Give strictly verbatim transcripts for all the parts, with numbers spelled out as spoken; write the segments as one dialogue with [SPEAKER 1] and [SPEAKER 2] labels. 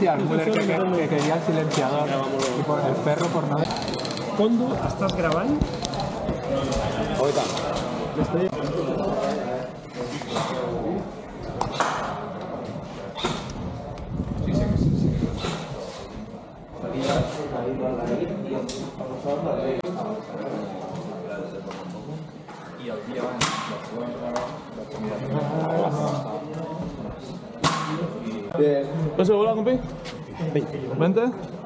[SPEAKER 1] al Müller que, que, que quería el silenciador y por el perro por nada.
[SPEAKER 2] Kondo, estàs gravant?
[SPEAKER 3] Oh, i tant.
[SPEAKER 2] L'estic...
[SPEAKER 3] Sí, sí, sí, sí. I el dia abans del següent
[SPEAKER 4] ¿Eso bola, compi? veinte.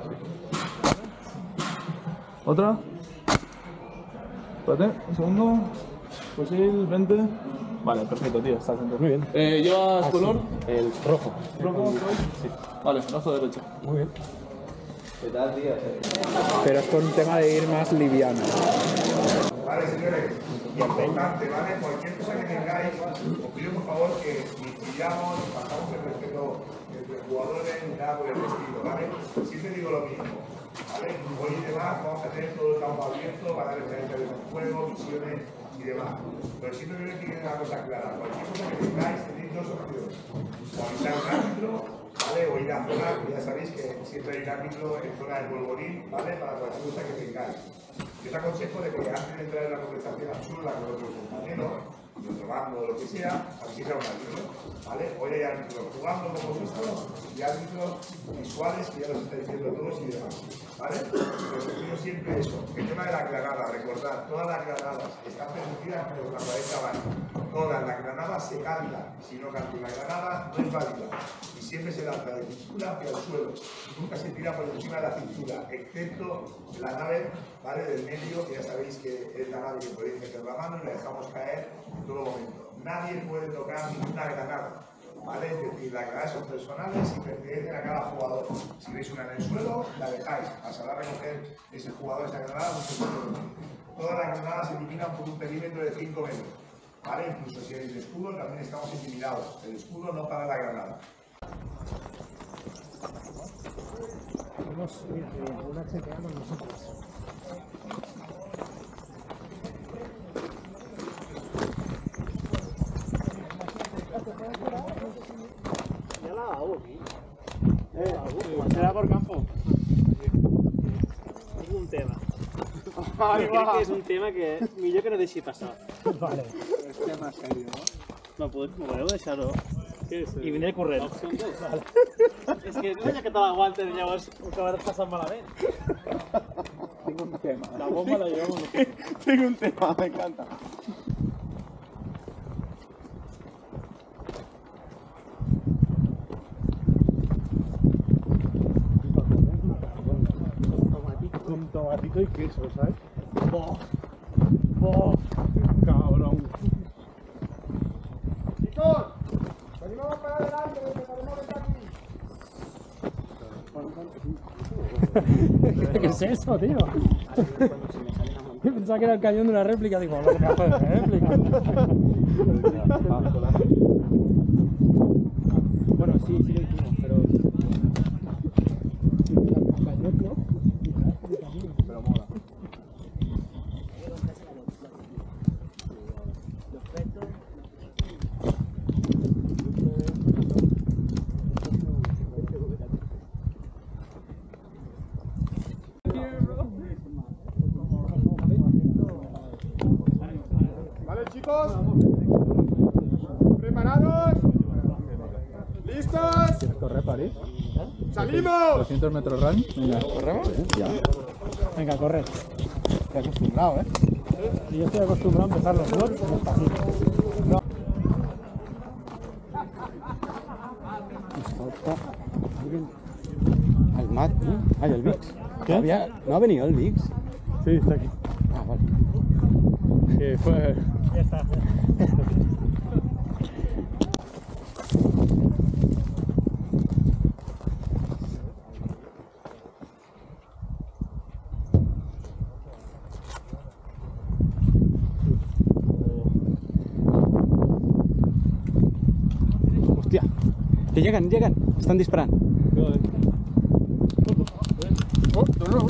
[SPEAKER 4] Otra. Espérate, un segundo. Fusil, veinte. Vale, perfecto, tío, está atento. Muy bien. Eh, ¿Llevas color?
[SPEAKER 5] El rojo.
[SPEAKER 4] ¿Rojo? Sí. Vale, brazo derecho.
[SPEAKER 5] Muy bien.
[SPEAKER 3] ¿Qué tal, tío?
[SPEAKER 1] Pero es por un tema de ir más liviano.
[SPEAKER 6] Vale, señores, importante, ¿vale? Cualquier cosa que tengáis, os pido por favor que ni pillamos, ni pasamos el respeto entre jugadores ni nada por el estilo, ¿vale? Siempre digo lo mismo, ¿vale? Hoy y demás vamos a tener todo el campo abierto para dar referencia de juego, misiones y demás. Pero siempre quiero decir una cosa clara, cualquier cosa que tengáis tenéis dos opciones. O avisar un árbitro, ¿vale? O ir a zona, que ya sabéis que siempre hay un árbitro en zona del polvorín, ¿vale? Para cualquier cosa que tengáis. Yo os aconsejo de que antes de entrar en la conversación absurda con otros compañeros, de otro bando o lo que sea, aviséis a un árbitro, ¿vale? Hoy hay árbitros jugando como vosotros y árbitros visuales que ya los estáis viendo todos y demás, ¿vale? Pero os pido siempre eso, el tema de la granada, recordad, todas las granadas están permitidas pero con la cuarenta balas. Todas las granadas se cantan, si no canta una granada no es válida. Y siempre se lanza de cintura hacia el suelo, nunca se tira por encima de la cintura, excepto la nave, ¿vale? Del medio, que ya sabéis que es la nave que podéis meter la mano y la dejamos caer en todo momento. Nadie puede tocar ninguna granada, ¿vale? Es decir, las granadas son personales y pertenecen a cada jugador. Si veis una en el suelo, la dejáis, pasará a recoger ese jugador esa granada. Todas las granadas se eliminan por un perímetro de cinco metros, ¿vale? Incluso si hay el escudo, también estamos intimidados. El escudo no para la granada.
[SPEAKER 2] Vamos, mira, una chequeada con nosotros. Ya la hago aquí. Eh, será por campo. Es un tema. Yo crec que és un tema que millor que no deixi passar. Vale. És tema serio, no? No, m'ho podeu deixar-ho. I vindré corrent. Vale. És que no és que te l'aguanten i llavors ho acabaràs passant malament.
[SPEAKER 1] Tengo un tema.
[SPEAKER 2] La bomba la llevamos.
[SPEAKER 4] Tengo un tema, me encanta.
[SPEAKER 2] Con tomatito y queso, ¿sabes? ¡Boh! ¡Boh! ¡Cabrón! ¡Chicos! ¡Venimos para adelante! ¡Que ¿Qué es eso, tío? Yo pensaba que era el cañón de una réplica, digo, no, que hacer de réplica. Bueno, sí, sí lo hicimos, pero... Pero mola. Vale, chicos. ¿Preparados? ¿Listos?
[SPEAKER 1] ¿Quieres correr, París?
[SPEAKER 2] ¡Salimos!
[SPEAKER 1] doscientos metros run. Venga, ¿corremos? Ya.
[SPEAKER 2] Venga, corre. Estoy acostumbrado, ¿eh? Sí, yo estoy acostumbrado a empezar los blogs despacito. No.
[SPEAKER 5] Nos falta alguien. Al Matt, ¿no? Ay, el Vix.
[SPEAKER 2] ¿Qué?
[SPEAKER 5] Había... ¿No ha venido el Vix?
[SPEAKER 2] Sí, está aquí.
[SPEAKER 5] Ah, vale.
[SPEAKER 2] Que fue... Ya está.
[SPEAKER 5] Hostia. Que llegan, llegan. Están disparando.
[SPEAKER 2] Oh, no, no.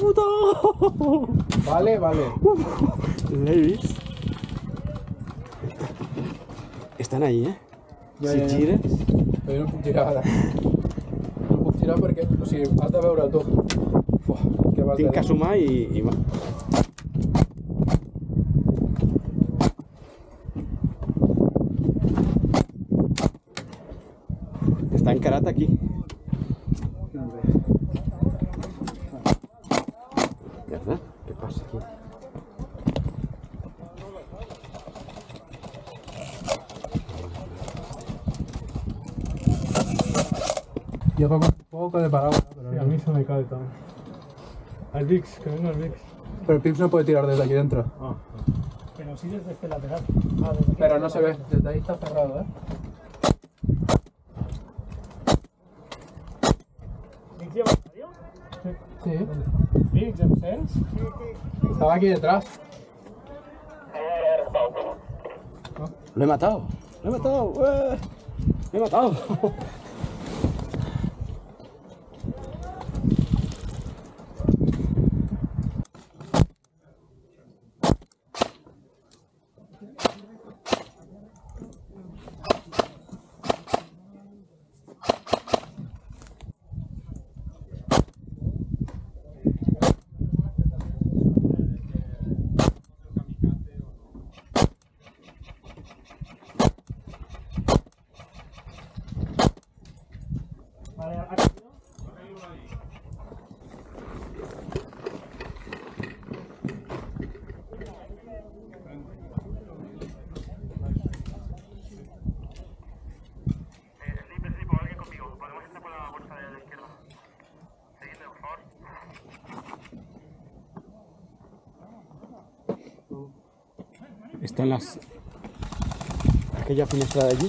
[SPEAKER 2] puto!
[SPEAKER 1] Vale, vale.
[SPEAKER 5] Levis. Estan ahí, eh?
[SPEAKER 1] Ja,
[SPEAKER 5] si
[SPEAKER 1] ja, ja.
[SPEAKER 5] gires...
[SPEAKER 1] Però jo no puc girar ara. No puc girar perquè... O sigui, has de veure tu. Uah, què vas
[SPEAKER 5] Tinc
[SPEAKER 1] de
[SPEAKER 5] que
[SPEAKER 1] dir?
[SPEAKER 5] sumar i... i va. Està encarat aquí. Merda, què passa aquí?
[SPEAKER 1] Yo toco un poco de paraguas, pero sí, a mí se me cae también. Al Vix, que venga el Vix. Pero el Vix no puede tirar desde aquí dentro.
[SPEAKER 2] Ah. Pero sí desde este lateral. Ah, desde aquí.
[SPEAKER 1] Pero no se ve, desde ahí está cerrado, ¿eh?
[SPEAKER 2] ¿Vix lleva radio?
[SPEAKER 1] Sí.
[SPEAKER 2] ¿Vix, em sents?
[SPEAKER 1] Estaba aquí detrás.
[SPEAKER 5] Lo he matado. Lo he matado. ¡Eh! Lo he matado.
[SPEAKER 2] Vale, aquí.
[SPEAKER 5] Está en las... aquella finestra de allí.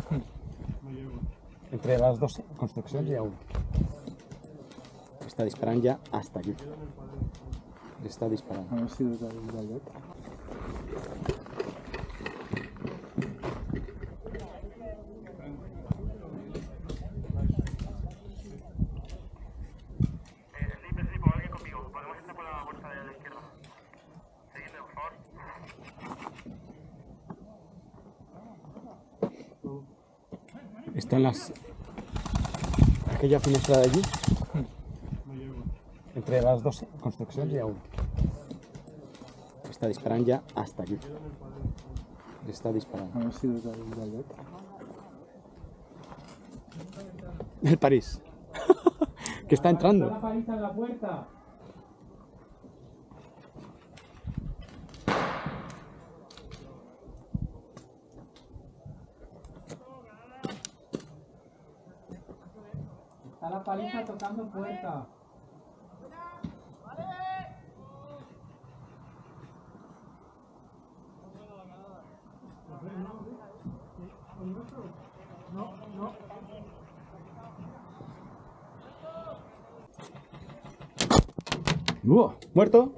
[SPEAKER 5] Entre las dos construccions hi ha un. Està disparant ja hasta aquí. Està disparant.
[SPEAKER 1] A ver si desde ahí mira yo.
[SPEAKER 5] Está en las... aquella finestra de allí. Entre las dos construccions hi ha un. Està disparant ja hasta aquí. Està disparant.
[SPEAKER 1] A ver si desde ahí mira yo.
[SPEAKER 5] El París. Que está entrando.
[SPEAKER 2] La paliza en la puerta. Está la paliza tocando puerta.
[SPEAKER 5] ¡Uh! ¿Muerto?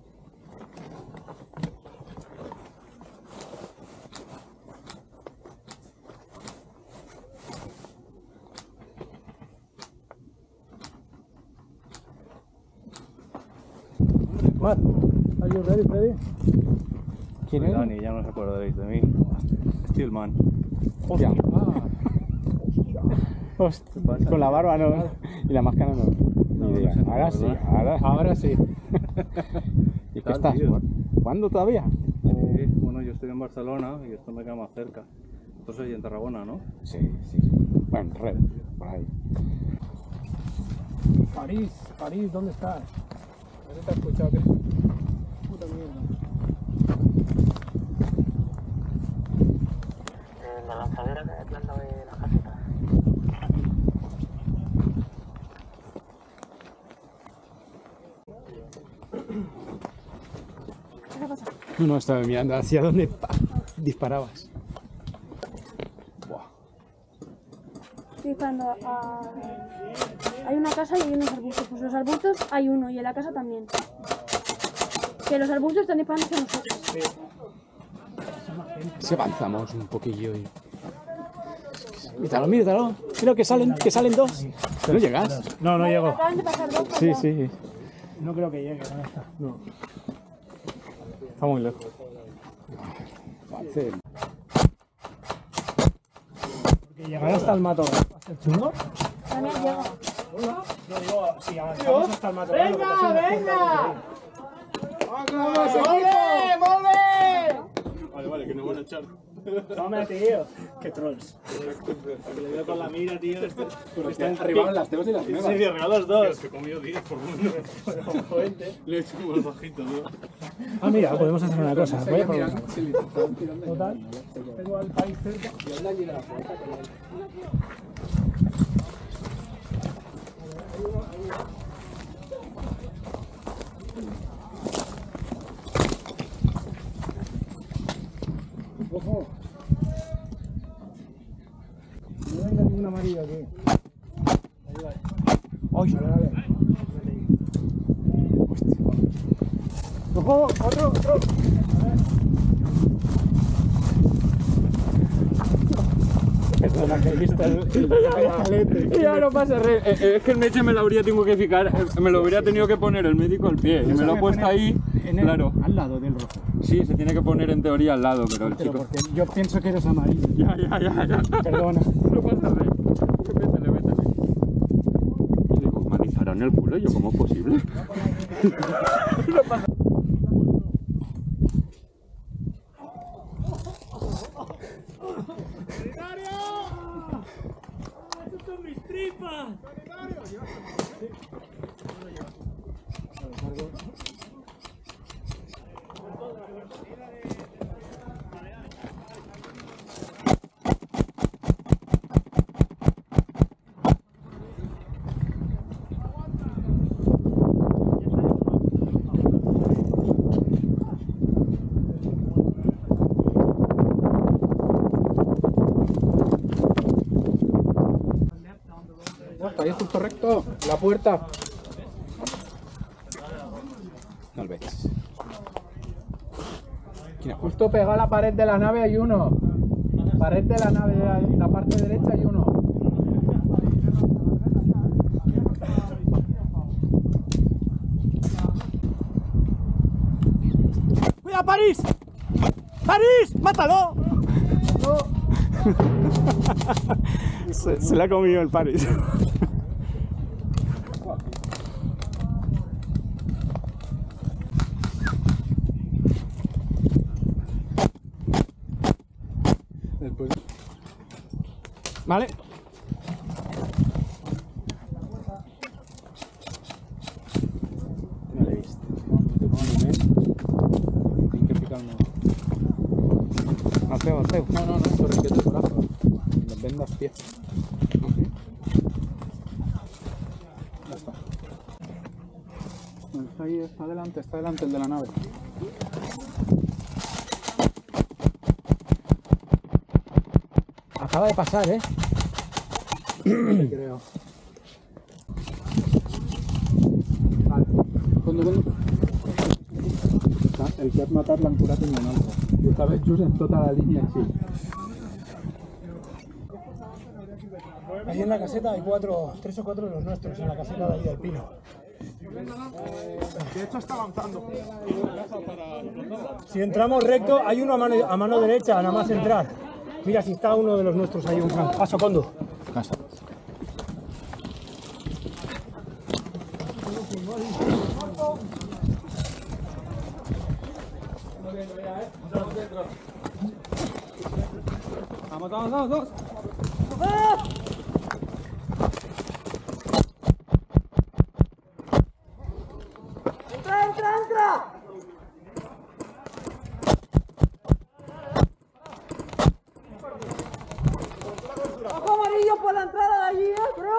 [SPEAKER 1] What? Are you ready, Freddy?
[SPEAKER 5] ¿Quién es?
[SPEAKER 7] Dani, ya no os acordaréis de mí. Steelman.
[SPEAKER 5] Hostia.
[SPEAKER 1] Ah,
[SPEAKER 5] Hostia. Con la barba no. Y la máscara no. Ni idea.
[SPEAKER 7] no sé,
[SPEAKER 5] Ahora sí,
[SPEAKER 7] ¿verdad?
[SPEAKER 5] ahora, ahora sí. ¿Y qué
[SPEAKER 7] tal,
[SPEAKER 5] estás?
[SPEAKER 7] tío?
[SPEAKER 5] ¿Cuándo todavía?
[SPEAKER 7] Sí, bueno, yo estoy en Barcelona y esto me queda más cerca. Vosotros sois en Tarragona, ¿no?
[SPEAKER 5] Sí, sí, sí. Bueno, red, por ahí.
[SPEAKER 1] París, París, ¿dónde estás? ¿Dónde te has escuchado? ¿Qué? Puta mierda.
[SPEAKER 8] En la lanzadera que hay aquí al lado de la caseta.
[SPEAKER 9] ¿Qué pasa?
[SPEAKER 5] No, no, estaba mirando hacia dónde pa, disparabas. Buah.
[SPEAKER 9] Estoy disparando a... Hay una casa y hay unos arbustos. Pues los arbustos hay uno y en la casa también. Que los arbustos están disparando hacia nosotros.
[SPEAKER 5] Si avanzamos un poquillo y... Míralo, míralo. Mira que salen, que salen dos. ¿No llegas?
[SPEAKER 2] No, no llego.
[SPEAKER 9] Acaban de pasar dos.
[SPEAKER 5] Sí, sí.
[SPEAKER 2] No creo que llegue, no está.
[SPEAKER 1] No. Está muy lejos.
[SPEAKER 5] Fácil.
[SPEAKER 2] Porque llegar hasta el matorral va a ser chungo.
[SPEAKER 9] También llega.
[SPEAKER 2] No digo, si avanzamos hasta el matorral.
[SPEAKER 10] ¡Venga, venga!
[SPEAKER 2] ¡Vamos,
[SPEAKER 10] ¡Mole, mole!
[SPEAKER 1] Vale, vale, que no van a echar.
[SPEAKER 2] Hombre, tío. Qué trolls. Le veo con la mira, tío. Este,
[SPEAKER 5] Están arriba las teos y las
[SPEAKER 2] sí,
[SPEAKER 5] nuevas.
[SPEAKER 2] sí, arriba los dos.
[SPEAKER 1] Que he comido diez por uno. Le he hecho más bajito, tío.
[SPEAKER 2] Ah, mira, podemos hacer una cosa. Voy a probar.
[SPEAKER 5] Total.
[SPEAKER 2] Total. Tengo al país cerca. Ojo. No venga ningún amarillo aquí. ¡Ay! Vale, vale. ¡Ojo! ¡Otro! ¡Otro! Perdona que he visto el...
[SPEAKER 1] Ya no pasa, re. Eh, eh, es que el meche me lo habría tenido que fijar, eh, me lo habría tenido que poner el médico al pie. Y me lo ha puesto ahí, claro.
[SPEAKER 2] Al lado del rojo.
[SPEAKER 1] Sí, se tiene que poner en teoría al lado, pero el
[SPEAKER 2] Pero
[SPEAKER 1] chico...
[SPEAKER 2] porque yo pienso que eres amarillo.
[SPEAKER 1] Ya, ya, ya, ya.
[SPEAKER 2] Perdona.
[SPEAKER 1] No pasa, re. Vétale, vétale. Y digo, ¿me han disparado en el culo? ¿Yo cómo es posible? No pasa.
[SPEAKER 5] Está ahí justo recto, la puerta. No lo ves. Justo pegado a la pared de la nave hay uno. Pared de la nave, de la, la parte derecha hay uno.
[SPEAKER 2] ¡Cuidado, París! ¡París! ¡Mátalo! No. se, se le ha comido el París.
[SPEAKER 5] Después.
[SPEAKER 2] Vale.
[SPEAKER 5] No le he visto. Tiene que picarme.
[SPEAKER 2] Mateo, Mateo.
[SPEAKER 5] No, no, no, sobre el quieto el brazo. Los vendas pie. Ya está. Bueno, está ahí, está adelante, está adelante el de la nave.
[SPEAKER 2] Acaba de pasar, ¿eh?
[SPEAKER 5] Creo. Vale. Cuando, cuando... El que has matat l'han curat en un altre. I estava just en tota la línia així.
[SPEAKER 2] Ahí en la caseta hay cuatro, tres o cuatro de los nuestros, en la caseta de ahí del Pino.
[SPEAKER 10] De hecho está avanzando.
[SPEAKER 2] Si entramos recto, hay uno a mano, a mano derecha, nada más entrar. Mira si está uno de los nuestros ahí, un Frank. Paso, Condo.
[SPEAKER 5] Casa.
[SPEAKER 1] Vamos, vamos, vamos, vamos.
[SPEAKER 10] ¡Entra, entra, entra! ¡Ojo amarillo por la entrada de allí, eh, bro!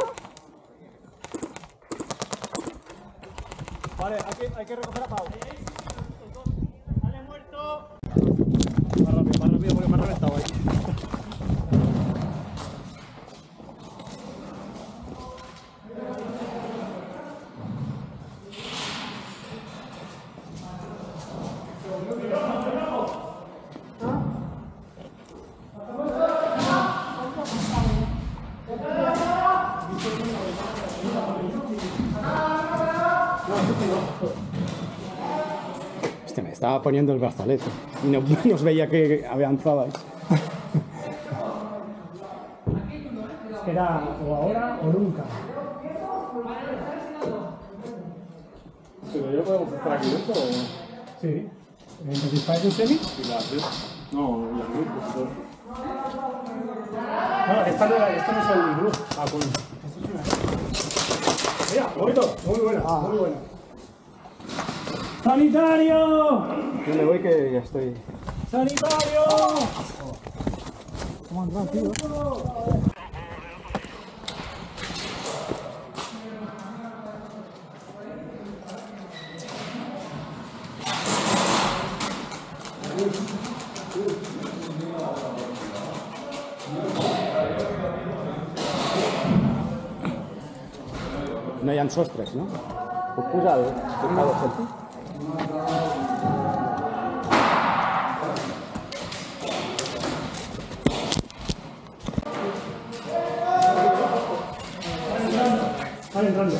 [SPEAKER 2] Vale, hay que, hay que recoger a Pau.
[SPEAKER 10] ¡Vale, muerto!
[SPEAKER 2] Más rápido, más rápido porque me ha reventado ahí.
[SPEAKER 5] Este me estaba poniendo el brazalete y no nos veía que avanzabais.
[SPEAKER 2] Era o ahora o nunca.
[SPEAKER 4] ¿Pero yo puedo estar aquí dentro o...?
[SPEAKER 2] Sí. ¿Me disparas un semi?
[SPEAKER 4] ¿Y la haces? No, la cruz.
[SPEAKER 2] No, esta no, esto no es el iglú. Ah, coño. Esto es una... Mira, bonito. Muy buena, ah. muy buena. ¡Sanitario!
[SPEAKER 5] Yo me voy que ya estoy...
[SPEAKER 2] ¡Sanitario!
[SPEAKER 5] ¿Cómo han tío? No hi ha sostres, no? Puc posar el teclado selfie?
[SPEAKER 2] Van entrando.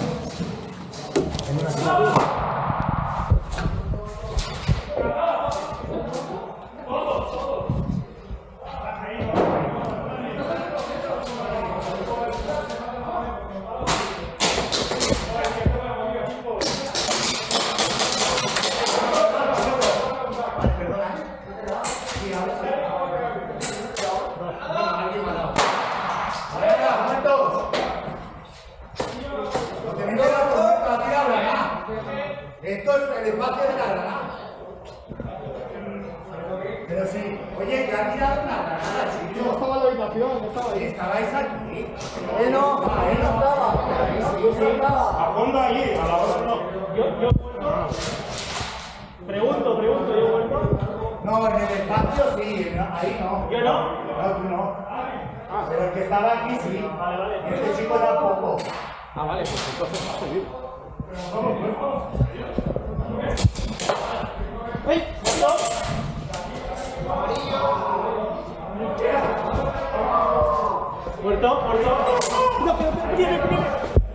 [SPEAKER 6] Esto es el espacio de la granada. Pero sí, oye, que ha tirado una granada, chico.
[SPEAKER 4] No estaba en la habitación, no estaba ahí.
[SPEAKER 6] ¿Estabais aquí?
[SPEAKER 10] Eh, no, ahí no estaba. Ahí sí, sí estaba.
[SPEAKER 6] A fondo allí, a la hora no.
[SPEAKER 2] Yo, yo vuelvo. Pregunto, pregunto, yo vuelvo.
[SPEAKER 6] No, en el espacio sí, no, ahí no.
[SPEAKER 2] Yo no.
[SPEAKER 6] No, tú no. Ah, pero el que estaba aquí sí.
[SPEAKER 2] Vale, vale.
[SPEAKER 6] Este chico tampoco.
[SPEAKER 4] Ah, vale, pues entonces ha subido.
[SPEAKER 2] ¡Ey! ¡No! ¡Muerto! ¡Muerto! ¡No, pero viene, viene!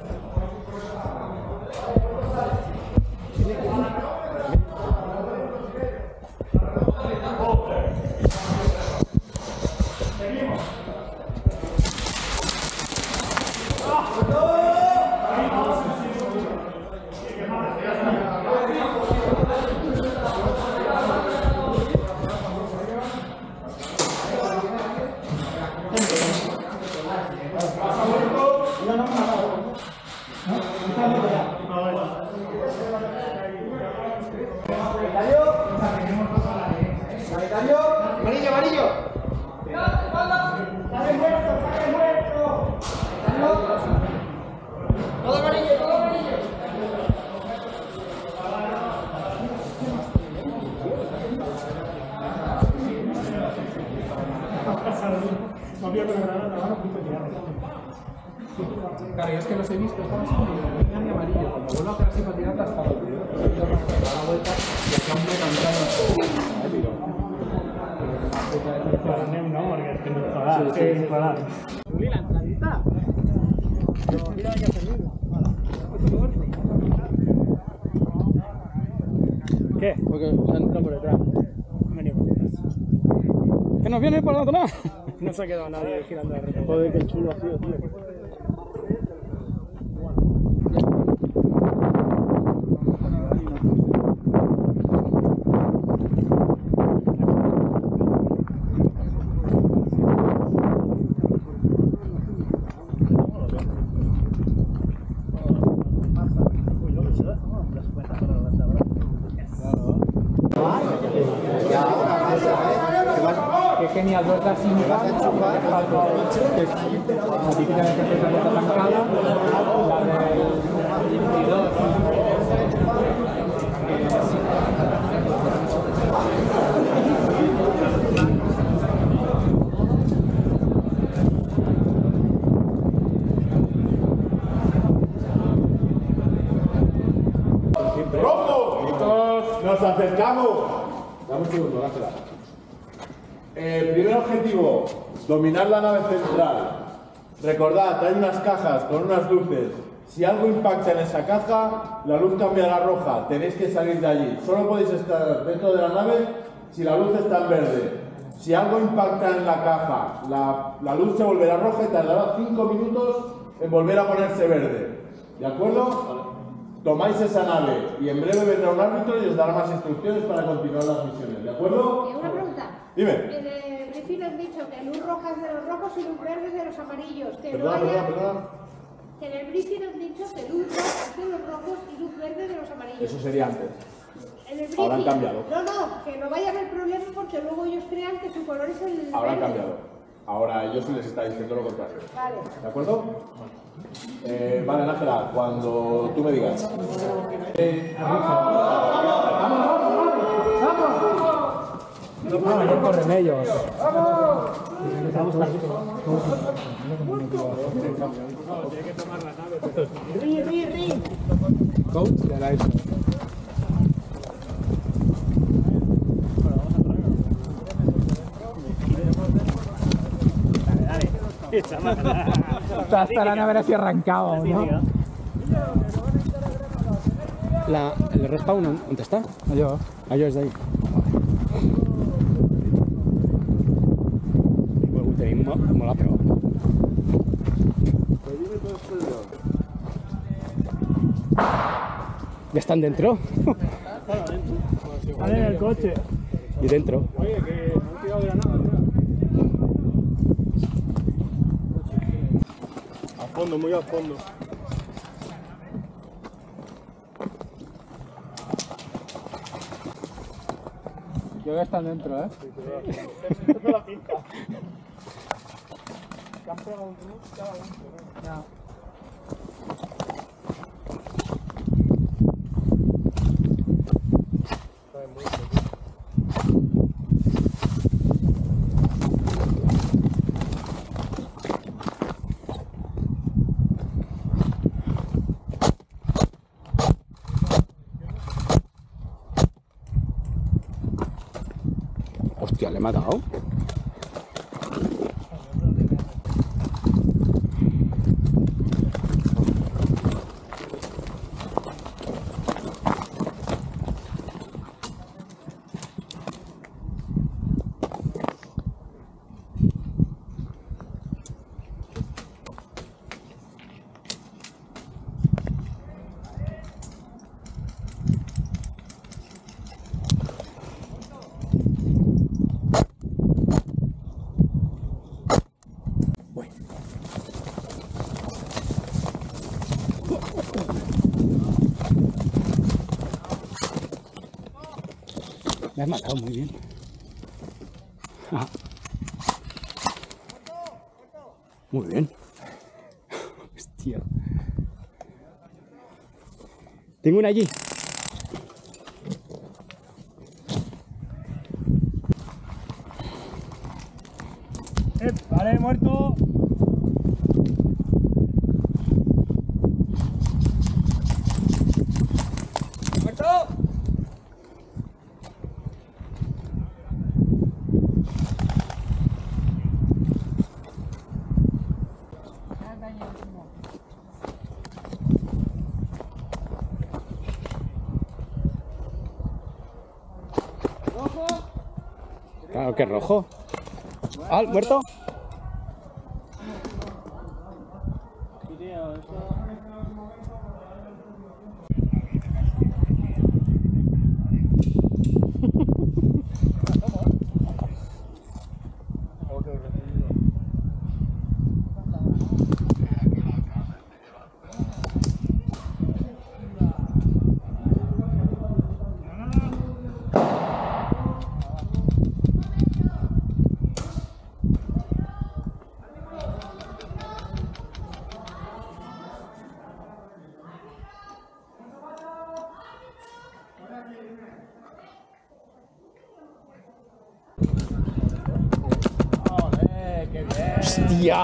[SPEAKER 10] Amarillo, amarillo. Todo amarillo, todo amarillo.
[SPEAKER 2] No había con la granada, van a punto de tirarla.
[SPEAKER 1] Claro, yo es que los he visto, estaba así ni amarillo. Cuando vuelvo a hacer así para tirarla, hasta lo tiro. Da la vuelta y acá un cantando.
[SPEAKER 2] Para mí no, porque es que no está. Sí, sí, claro. Mira, la entradita. Mira que ha perdido. ¿Qué?
[SPEAKER 4] Porque se han entrado por detrás.
[SPEAKER 2] Han venido por detrás.
[SPEAKER 5] ¿Que nos viene por la otra?
[SPEAKER 2] No se ha quedado nadie girando alrededor.
[SPEAKER 4] Joder, qué chulo ha sido, tío.
[SPEAKER 1] Que genial, vuelta sin gas, la típica de que la vuelta tancada, la del veintidós.
[SPEAKER 6] ¡Rojo! ¡Nos acercamos! Dame un segundo, dásela. Eh, primer objetivo, dominar la nave central. Recordad, hay unas cajas con unas luces
[SPEAKER 11] Si algo impacta en esa caja, la luz cambiará a roja. Tenéis que salir de allí. Solo podéis estar dentro de la nave si la luz está en verde. Si algo impacta en la caja, la, la luz se volverá roja y tardará cinco minutos en volver a ponerse verde. ¿De acuerdo? Tomáis esa nave y en breve vendrá un árbitro y os dará más instrucciones para continuar las misiones. ¿De acuerdo?
[SPEAKER 12] Y una pregunta.
[SPEAKER 11] Dime.
[SPEAKER 12] En el briefing has dicho que luz roja es de los rojos y luz verde es de los amarillos. Que
[SPEAKER 11] Perdón,
[SPEAKER 12] no
[SPEAKER 11] perdón,
[SPEAKER 12] haya...
[SPEAKER 11] perdón.
[SPEAKER 12] Que en el briefing has dicho que luz roja es de los rojos y luz verde de los amarillos.
[SPEAKER 11] Eso sería antes.
[SPEAKER 12] En el briefing.
[SPEAKER 11] Ahora han cambiado.
[SPEAKER 12] No, no, que no vaya a haber problema porque luego ellos crean que su color es el
[SPEAKER 11] Ahora han
[SPEAKER 12] verde.
[SPEAKER 11] cambiado. Ahora ellos sí les está diciendo lo contrario.
[SPEAKER 12] Vale.
[SPEAKER 11] ¿De acuerdo? Eh, vale, Ángela, cuando tú me digas. Eh,
[SPEAKER 5] No, no corren ellos.
[SPEAKER 12] Ri, ri, ri.
[SPEAKER 5] Coach de la isla. Hasta, hasta la nave así arrancaba, ¿no? La, el respawn, ¿dónde está? Allò. Allò és d'ahir. Ho tenim molt, molt a prop. ¿Ya están dentro?
[SPEAKER 2] Están en el coche.
[SPEAKER 5] Y dentro.
[SPEAKER 2] Oye, que no he tirado granada. A fondo, muy a fondo.
[SPEAKER 1] Creo que están dentro, ¿eh?
[SPEAKER 2] Esto la pinta.
[SPEAKER 1] ¿Te han pegado un truco? Estaba dentro, ¿no?
[SPEAKER 5] Hostia, le he matado. Me has matado muy bien. Ah. Muy bien. Hostia. Tengo una allí.
[SPEAKER 2] Eh, vale, muerto.
[SPEAKER 10] ¡Muerto!
[SPEAKER 5] Claro que es rojo. Ah, muerto. ¡Hostia!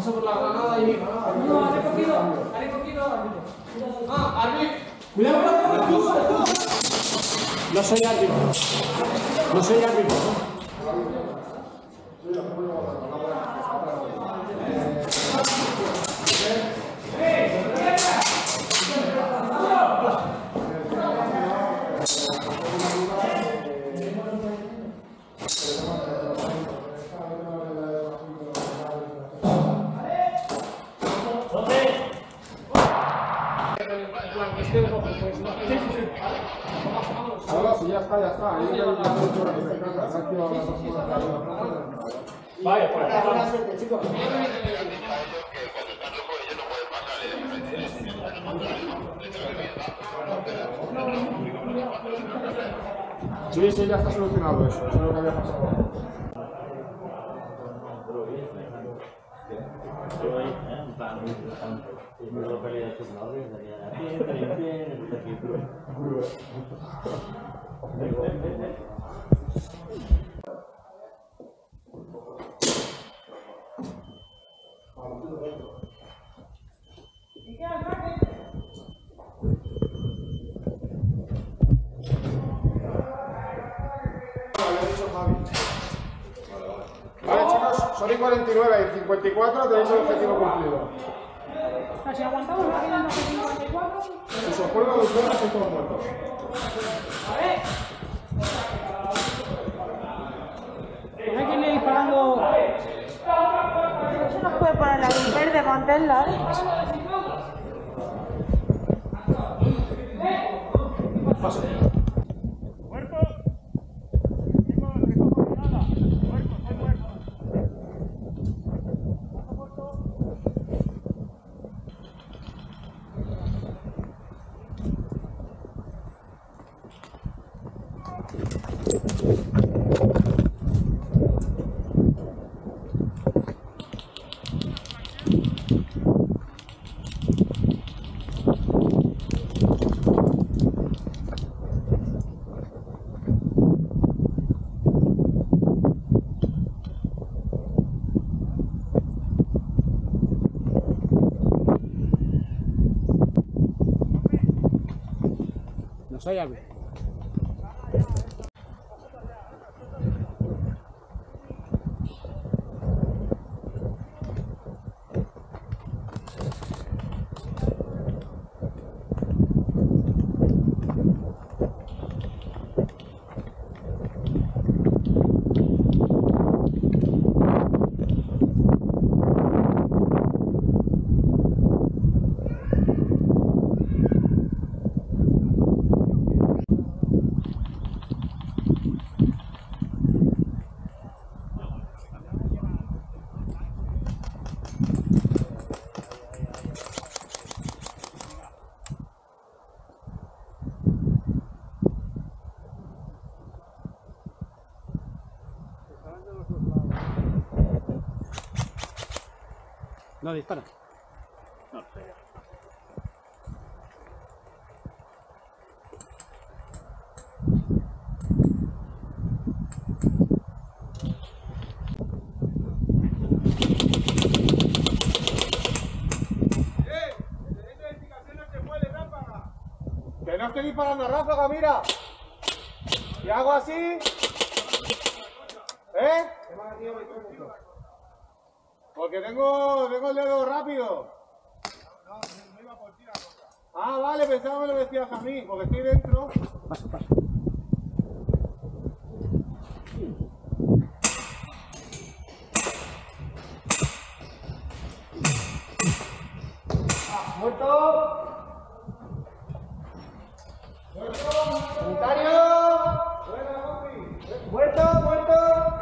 [SPEAKER 1] Paso por la granada y mi granada. No, ha recogido, ha recogido. Ah, árbitro. Cuidado, cuidado.
[SPEAKER 5] No soy árbitro. No soy árbitro.
[SPEAKER 1] Ahora sí, ya está, ya está. Ahí ya ya
[SPEAKER 2] Vaya, por acá.
[SPEAKER 1] Sí, sí, ya está solucionado eso. Eso es lo que había pasado. Vale, chicos, son y cuarenta y nueve y cincuenta y cuatro, tenéis el objetivo cumplido.
[SPEAKER 10] Si aguantamos aquí en los cincuenta y cuatro.
[SPEAKER 1] Si se os juega dos horas, estáis todos muertos.
[SPEAKER 10] A ver. Pues hay que irle disparando.
[SPEAKER 12] Eso nos puede poner la mujer de mantenerla, ¿eh?
[SPEAKER 1] Paso.
[SPEAKER 5] No soy árbitro. No, dispara.
[SPEAKER 2] No.
[SPEAKER 1] Que no estoy disparando a ráfaga, mira. Y hago así. ¿Eh? Porque tengo, tengo el dedo rápido. No, no iba por ti la cosa. Ah, vale, pensaba que me lo decías a mí, porque estoy dentro.
[SPEAKER 5] Paso, paso.
[SPEAKER 1] Ah, muerto. Muerto. Sanitario. Muerto, muerto.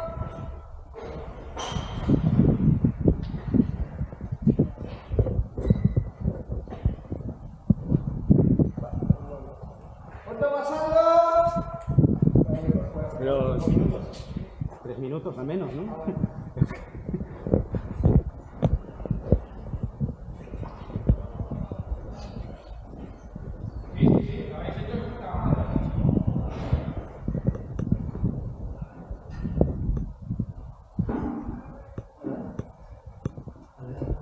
[SPEAKER 5] Pero tres minutos al menos, ¿no?
[SPEAKER 1] A ver.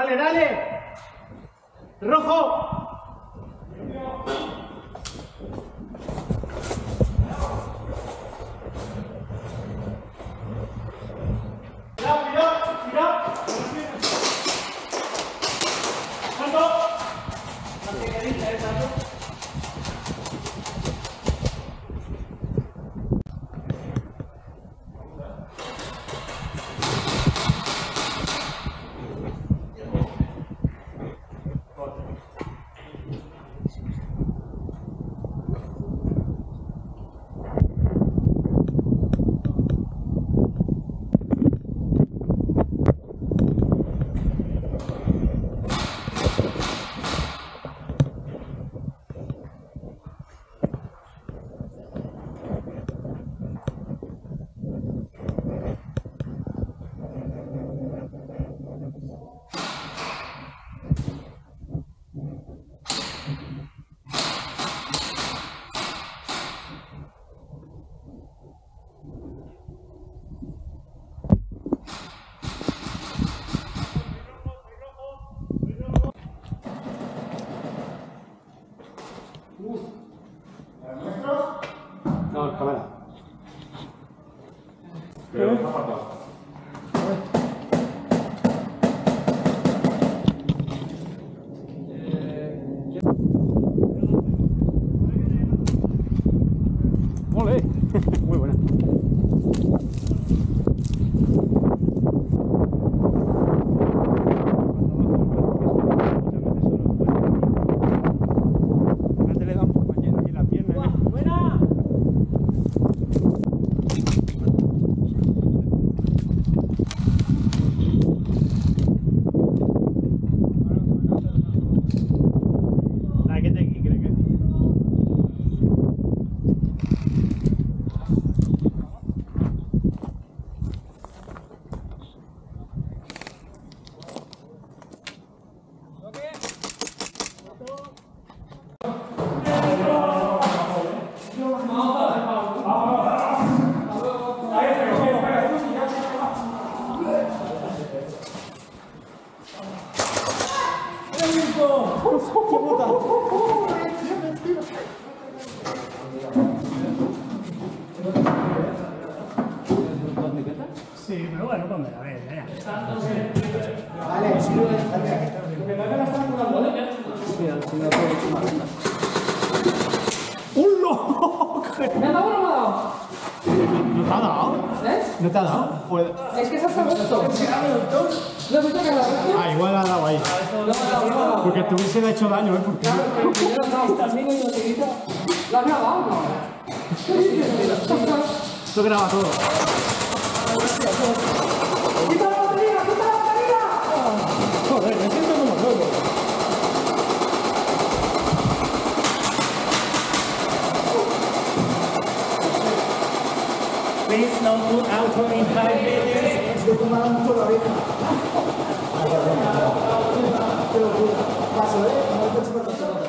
[SPEAKER 2] dale, dale. Rojo. Cuidado, cuidado, cuidado. ¿Cuánto? La pegadita esa, ¿no?
[SPEAKER 5] No, cámara.
[SPEAKER 11] Pero,
[SPEAKER 5] ¡Ole! Muy buena. Antes le da un compañero aquí en la pierna. ¡Buena! ¿Qué te aquí crees que?
[SPEAKER 2] Sí, pero bueno, ponme a ver, ya.
[SPEAKER 5] Vale, si no, porque me van a estar jugando, ¿eh? Mira, si no puedo sumar.
[SPEAKER 2] ¡Un loco!
[SPEAKER 10] ¿Me ha dado o no me ha dado?
[SPEAKER 2] ¿No te ha dado?
[SPEAKER 10] ¿Eh?
[SPEAKER 2] ¿No te ha dado? Pues...
[SPEAKER 10] Es que es hasta agosto. ¿No has visto que la agosto?
[SPEAKER 2] Ah, igual ha dado ahí.
[SPEAKER 10] No me ha dado, no me ha dado.
[SPEAKER 2] Porque te hubiese hecho daño, ¿eh? Porque...
[SPEAKER 10] Claro, pero primero has dado. También hay una tirita. ¿La has grabado o no? ¿Qué dices?
[SPEAKER 2] Esto graba todo.
[SPEAKER 10] ¡Quita la batería! ¡Quita la batería!
[SPEAKER 2] Joder, me siento como loco. Please no put auto in high minutes.
[SPEAKER 5] Yo como un por la oreja. Qué locura. Paso, ¿eh? Como el coche para la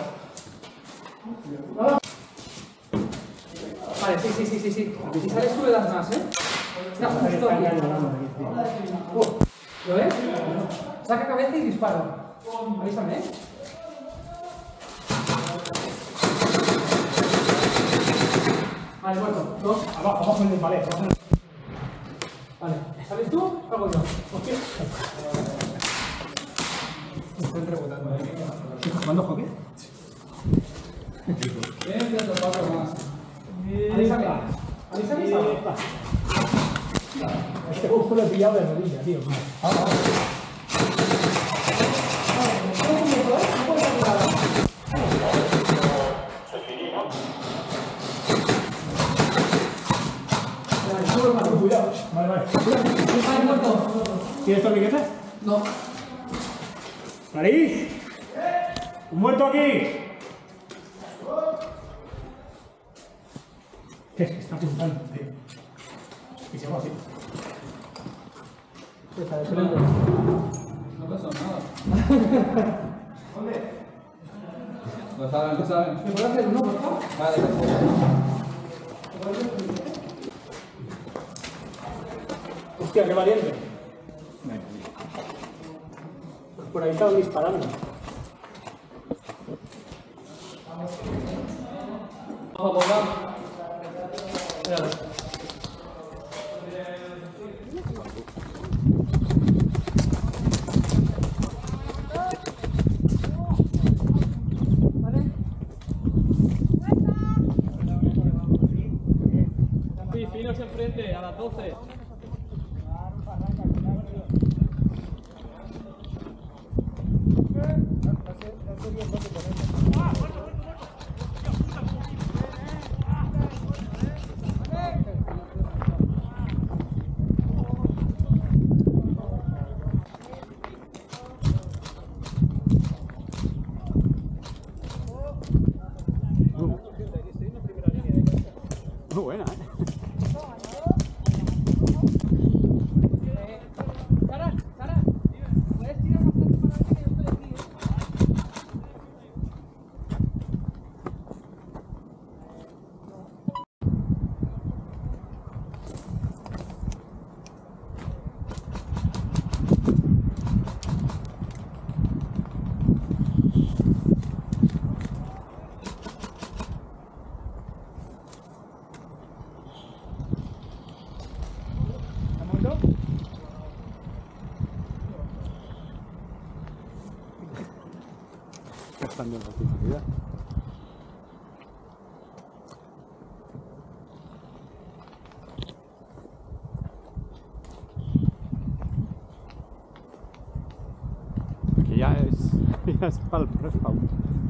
[SPEAKER 10] Vale, sí, sí, sí, sí, sí. Si sales tú le das más, ¿eh? Está justo aquí. ¿Lo ves? Saca cabeza y disparo. Avísame, ¿eh? Vale, bueno, dos.
[SPEAKER 2] Abajo, abajo en el palé.
[SPEAKER 10] Vale, ¿sales tú? Hago yo. Hostia.
[SPEAKER 1] Estoy rebotando.
[SPEAKER 2] ¿Estás jugando hockey?
[SPEAKER 1] Bien, tres o cuatro más.
[SPEAKER 10] Avísame. Avísame y salgo.
[SPEAKER 2] Es que justo lo he pillado de rodilla, tío. Ah, ah. Cuidado. Vale, vale. ¿Tienes torniquete?
[SPEAKER 10] No.
[SPEAKER 2] ¡Nariz! ¡Un muerto aquí! ¿Qué es que está apuntando, tío? Y se va así.
[SPEAKER 10] Está de frente.
[SPEAKER 1] No pasó nada. ¿Dónde? Lo saben, lo saben.
[SPEAKER 10] ¿Me puedo hacer uno, por favor?
[SPEAKER 1] Vale,
[SPEAKER 2] Hostia, qué valiente. Por ahí estaban disparando.
[SPEAKER 10] Vamos a Míralo. Sí, finos enfrente, a las doce.
[SPEAKER 5] Muy buena, ¿eh?
[SPEAKER 10] Sara, Sara, puedes tirar bastante para que yo estoy aquí, ¿eh?
[SPEAKER 5] Gastando en actividad. Que ya es, ya es para el respawn.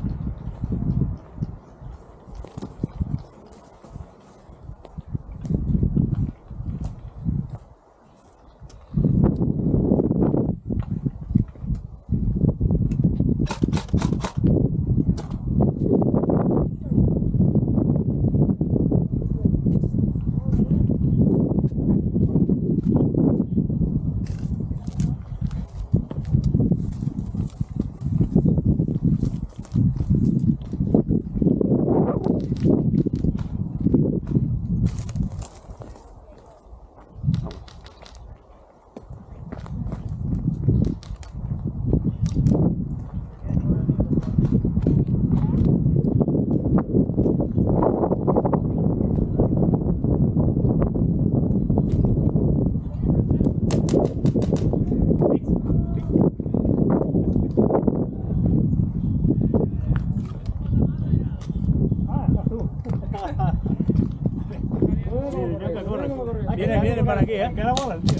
[SPEAKER 2] Viene, viene para aquí, ¿eh? Queda bola, tío.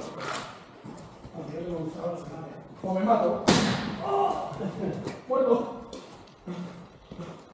[SPEAKER 1] O me mato. ¡Muerto!